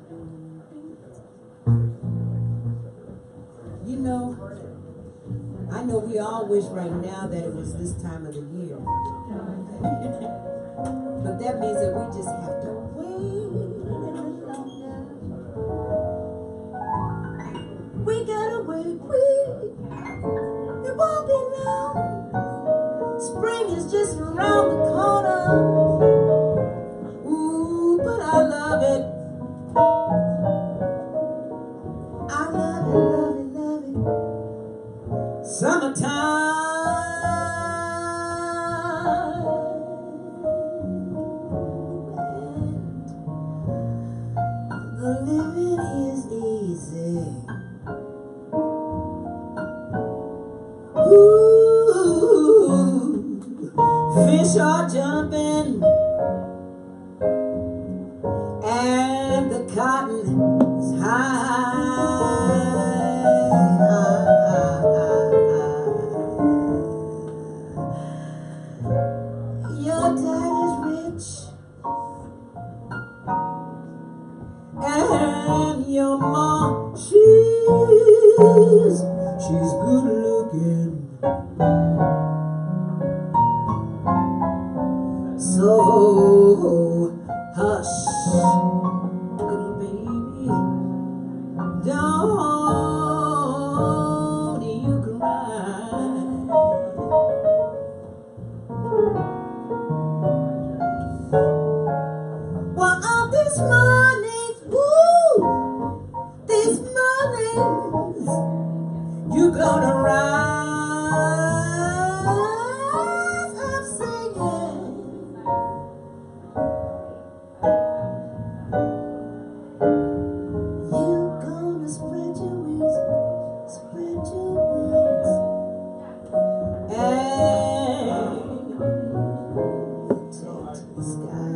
You know, I know we all wish right now that it was this time of the year. But that means that we just have to wait a little longer. We gotta wait, it won't be long. Spring is just around the corner. Ooh, but I love it. I love it, love it, love it. Summertime. The living is easy. Ooh, fish are jumping, and the cotton is high. Your dad is rich, and your mom, she's good looking. So hush, little baby, don't you cry. Well, all these mornings, woo, these mornings, you're gonna rise up singing. You're gonna spread your wings, and take to the sky.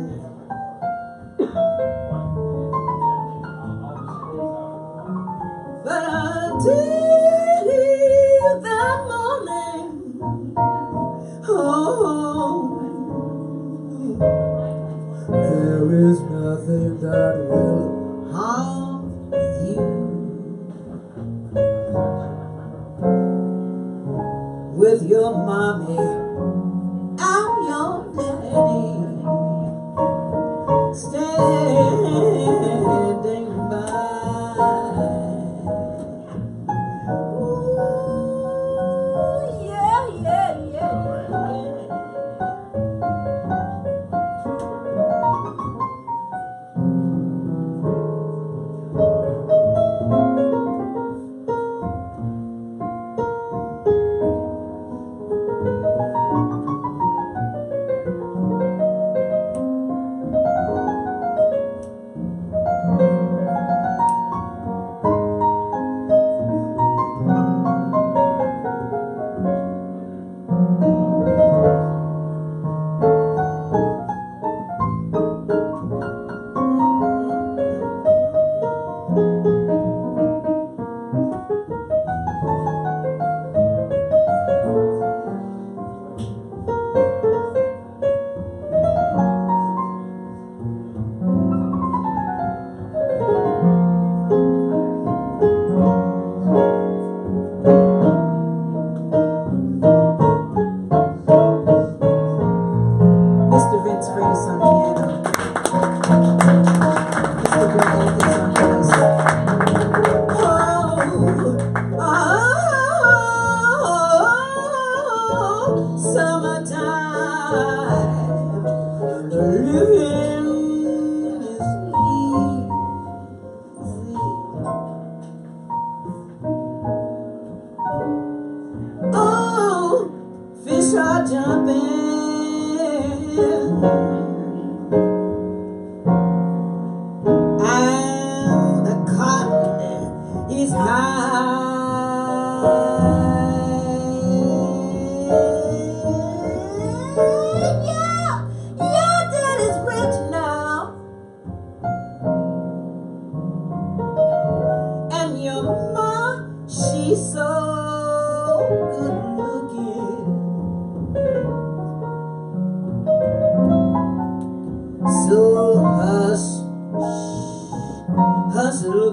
But until that morning, oh, there is nothing that will harm you. With your mommy, I'm your daddy, standing by.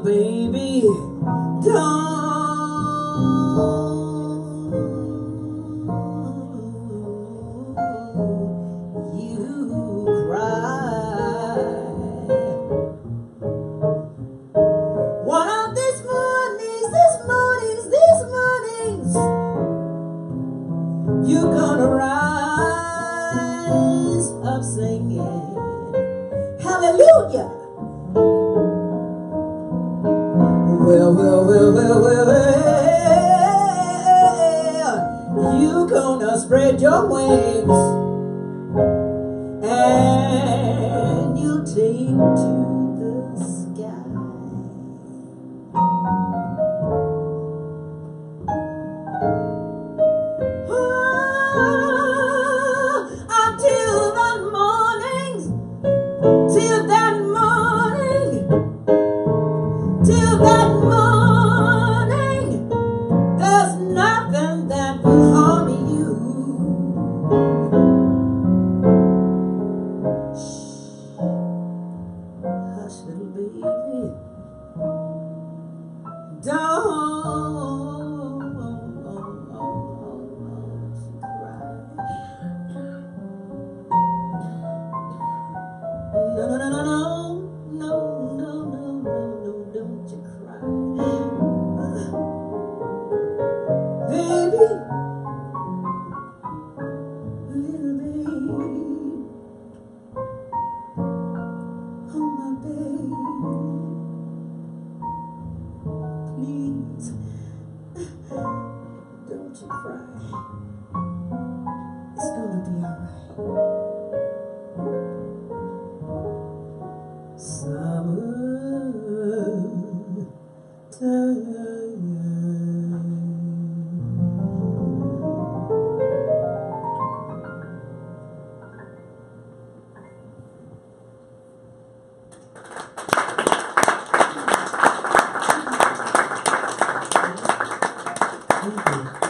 baby, don't you cry. One of these mornings, you're gonna rise up singing hallelujah. Well, you gonna spread your wings and you'll take to the sky. Until that morning, till that morning, there's nothing that will harm you. Shh, hush, little baby, don't cry. No, no, no, no, no, no, no, no, no, no, don't you cry. Baby, little baby, oh my baby, please, don't you cry. It's gonna be alright. Thank you.